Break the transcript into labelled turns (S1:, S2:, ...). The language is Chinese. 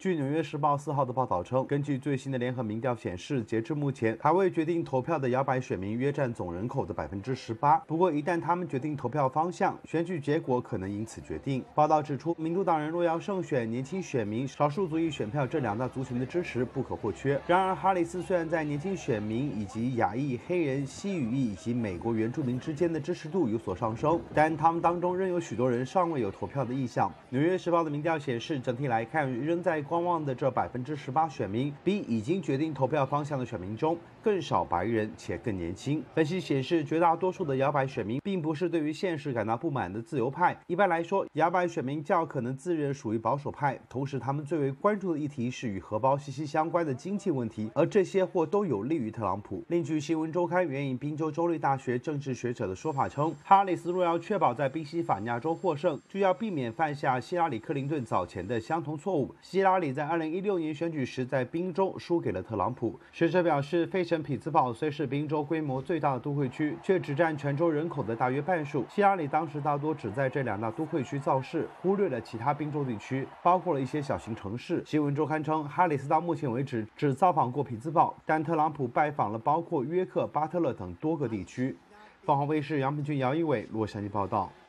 S1: 据《纽约时报》4号的报道称，根据最新的联合民调显示，截至目前，还未决定投票的摇摆选民约占总人口的18%。不过，一旦他们决定投票方向，选举结果可能因此决定。报道指出，民主党人若要胜选，年轻选民、少数族裔选票这两大族群的支持不可或缺。然而，哈里斯虽然在年轻选民以及亚裔、黑人、西语裔以及美国原住民之间的支持度有所上升，但他们当中仍有许多人尚未有投票的意向。《纽约时报》的民调显示，整体来看，仍在观望的这18%选民，比已经决定投票方向的选民中更少白人且更年轻。分析显示，绝大多数的摇摆选民并不是对于现实感到不满的自由派。一般来说，摇摆选民较可能自认属于保守派，同时他们最为关注的议题是与荷包息息相关的经济问题，而这些或都有利于特朗普。另据新闻周刊援引宾州州立大学政治学者的说法称，哈里斯若要确保在宾夕法尼亚州获胜，就要避免犯下希拉里·克林顿早前的相同错误。希拉里在2016年选举时在宾州输给了特朗普。学者表示，费城匹兹堡虽是宾州规模最大的都会区，却只占全州人口的大约半数。希拉里当时大多只在这两大都会区造势，忽略了其他宾州地区，包括了一些小型城市。新闻周刊称，哈里斯到目前为止只造访过匹兹堡，但特朗普拜访了包括约克、巴特勒等多个地区。凤凰卫视杨平君、姚一伟洛杉矶报道。